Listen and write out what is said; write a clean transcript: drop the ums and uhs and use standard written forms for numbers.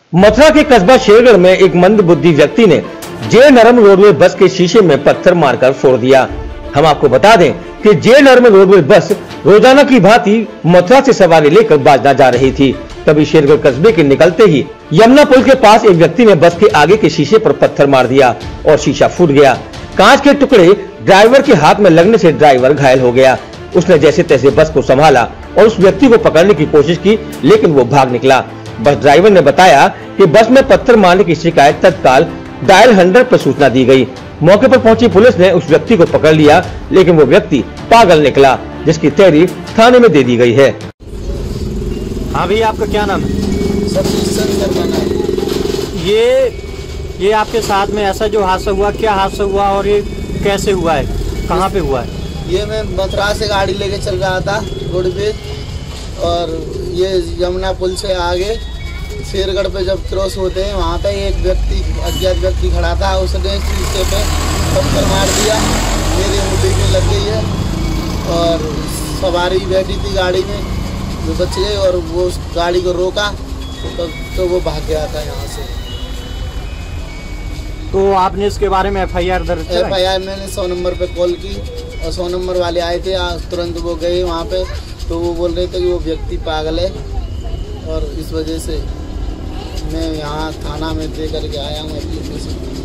मथुरा के कस्बा शेरगढ़ में एक मंदबुद्धि व्यक्ति ने जे नरम रोडवेज बस के शीशे में पत्थर मारकर फोड़ दिया। हम आपको बता दें कि जे नरम रोडवेज बस रोजाना की भांति मथुरा से सवारी लेकर बाजना जा रही थी। तभी शेरगढ़ कस्बे के निकलते ही यमुना पुल के पास एक व्यक्ति ने बस के आगे के शीशे पर पत्थर मार दिया और शीशा फूट गया। कांच के टुकड़े ड्राइवर के हाथ में लगने से ड्राइवर घायल हो गया। उसने जैसे तैसे बस को संभाला और उस व्यक्ति को पकड़ने की कोशिश की, लेकिन वो भाग निकला। बस ड्राइवर ने बताया कि बस में पत्थर मारने की शिकायत तत्काल डायल 100 पर सूचना दी गई। मौके पर पहुंची पुलिस ने उस व्यक्ति को पकड़ लिया, लेकिन वो व्यक्ति पागल निकला, जिसकी तहरीर थाने में दे दी गई है। हाँ भैया, आपका क्या नाम है? ये आपके साथ में ऐसा जो हादसा हुआ, क्या हादसा हुआ और ये कैसे हुआ है, कहाँ पे हुआ है? ये मैं मथुरा से गाड़ी लेके चल रहा था रोड पे, और ये यमुना पुल से आगे शेरगढ़ पे जब क्रॉस होते हैं वहाँ पे एक व्यक्ति, अज्ञात व्यक्ति खड़ा था। उसने शीशे पे पत्थर मार दिया, मेरी मुट्ठी में लग गई है और सवारी बैठी थी गाड़ी में, जो बच गई। और वो उस गाड़ी को रोका तो वो भाग गया था यहाँ से। तो आपने इसके बारे में FIR दर्ज किया? FIR मैंने 100 नंबर पे कॉल की और 100 नंबर वाले आए थे, तुरंत वो गए वहाँ पे। तो वो बोल रहे थे कि वो व्यक्ति पागल है, और इस वजह से मैं यहाँ थाना में दे करके आया हूँ एप्लीकेशन।